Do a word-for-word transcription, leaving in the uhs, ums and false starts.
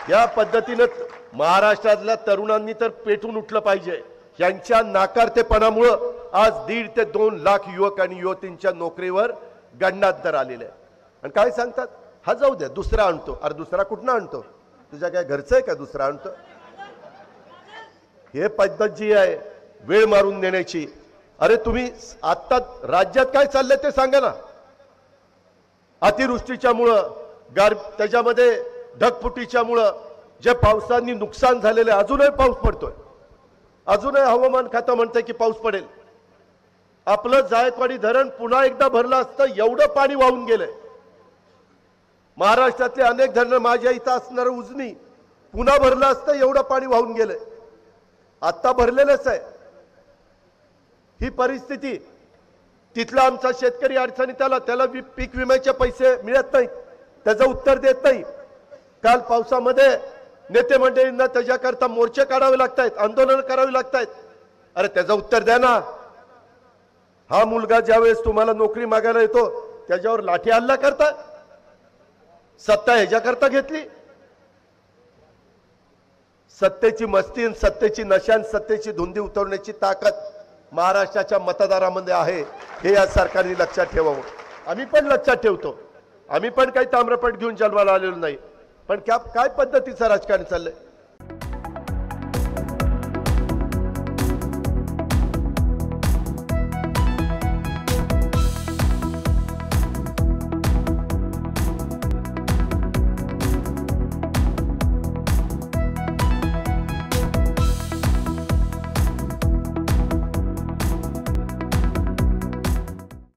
या पद्धतीने महाराष्ट्रातल्या तरुणांनी तर पेटून उठलं पाहिजे। यांच्या नाकारतेपणामुळे आज दीड ते दोन लाख युवक आणि युवतींच्या नोकरीवर गंडांतर आलेले आहे। आणि काय सांगतात, हा जाऊ द्या दुसरा आणतो। अरे दुसरा कुठनं आणतो? तुझ्या काय घरचं आहे का दुसरा आणतो? हे पद्धत जी आहे वेळ मारून देण्याची। अरे तुम्ही आता राज्यात काय चाललंय ते सांगा ना। अतिवृष्टीच्या मुळे गार त्याच्यामध्ये ढगफुटीच्या मुळे जे पावसाने नुकसान झालेले, अजूनही पाऊस पडतोय, अजूनही हवामान खातं म्हणतंय की पाऊस पडेल। आपलं जायकवाडी धरण पुन्हा एकदा भरलं असतं एवढं पाणी वाहून गेलंय। महाराष्ट्रातले अनेक धरणं, माझ्या इथं असणारं उजनी पुन्हा भरलं असतं एवढं पाणी वाहून गेलंय। आता भरलेलंच आहे। ही परिस्थिती, तिथला आमचा शेतकरी अडचणी, त्याला त्याला पीक विम्याचे पैसे मिळत नाहीत, त्याचं उत्तर देत नाही। काल पावसामध्ये नेते मंडळींना त्याच्याकरता मोर्चे काढावे लागतायत, आंदोलन करावी लागतायत। अरे त्याचं उत्तर द्या ना। हा मुलगा ज्यावेळेस तुम्हाला नोकरी मागायला येतो त्याच्यावर लाठी हल्ला करता, सत्ता ह्याच्याकरता घेतली। सत्तेची मस्ती, सत्तेची नशा, सत्तेची धुंदी उतरवण्याची ताकद महाराष्ट्राच्या मतदारामध्ये आहे, हे या सरकारने लक्षात ठेवावं। आम्ही पण लक्षात ठेवतो, आम्ही पण काही ताम्रपट घेऊन जन्माला आलेलो नाही। पण क्या काय पद्धतीचं राजकारण चाललंय?